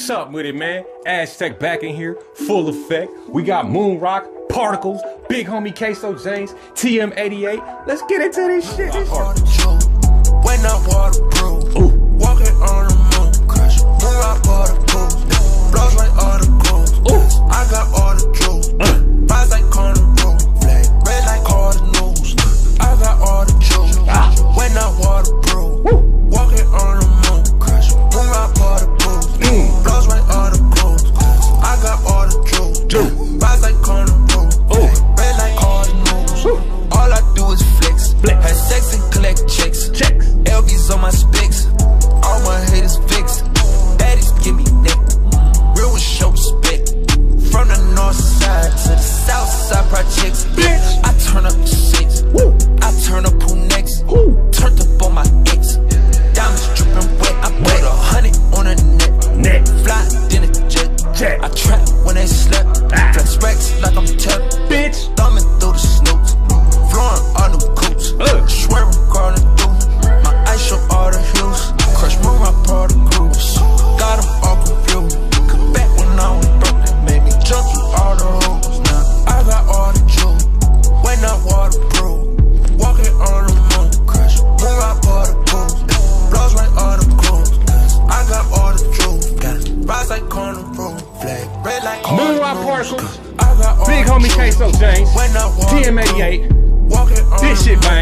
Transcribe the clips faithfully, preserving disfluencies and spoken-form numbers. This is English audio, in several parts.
What's up with it, man? Aztec back in here, full effect. We got Moon Rock, Particles, big homie Queso Jaynes, T M eighty-eight. Let's get into this shit. This when I waterproof, ooh, walking on the moon, crash. Moon Rock waterproof, blows like all the grooves. Ooh, I got all the jewels, uh. Rise like corner room, flag red like all the news. I got all the jewels. Ah. When I waterproof, woo, walking on the moon, crash. Moon Rock waterproof, mm. Blows like all the grooves. I got all the jewels, Jew. Rise like corner room, ooh, red like all the news. Woo. All I do is flex, flex. Have sex and collect checks. Checks. L B's on my specs, all my haters fixed. Baddies give me neck, real with show respect. From the north side to the south side projects, bitch. I turn up to six, woo. I turn up who next, who? Turned up on my ex. Diamonds dripping wet, I put a hundred on a net. Net. Fly, then a jet. Jet. I trap when they slept. Ah. Flex racks like I'm tapped. Bitch. Thumbing through the snoots, flooring all new coops. Uh. Swearing garden through. My eyes show all the hues. Crush Moon Rock particles. Got them all confused. Cause back when I was broke, they made me jump through all the hoops. Now I got all the jewels. When I waterproof, walking on the moon. Crush Moon Rock particles. Blows like all the grooves. I got all the jewels. Got it. Rise like corner room. Flag red like all Moon the Rock news. Particles. I got all big the homie jewels. Queso Jaynes, T M eighty-eight. Walking on this shit, bang.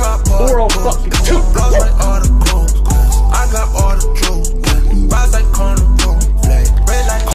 Oral fucking two. Blows like all the grooves. I got all the jewels. Rise like corner